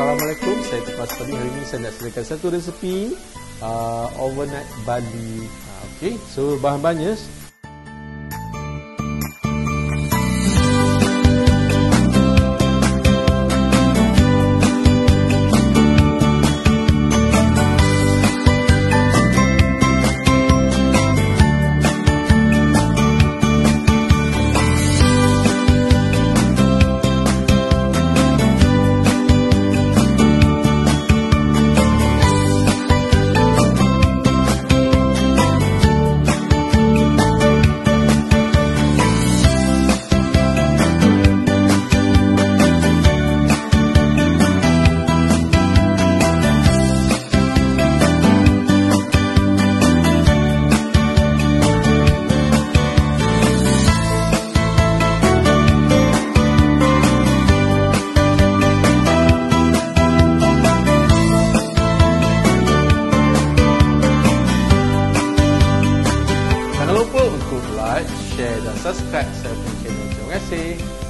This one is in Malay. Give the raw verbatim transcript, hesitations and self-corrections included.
Assalamualaikum, saya Tepas Padi. Hari ini saya nak sediakan satu resepi uh, overnight Bali. uh, Okey, so bahan-bahannya jangan lupa untuk like, share dan subscribe saya punya channel. Terima kasih.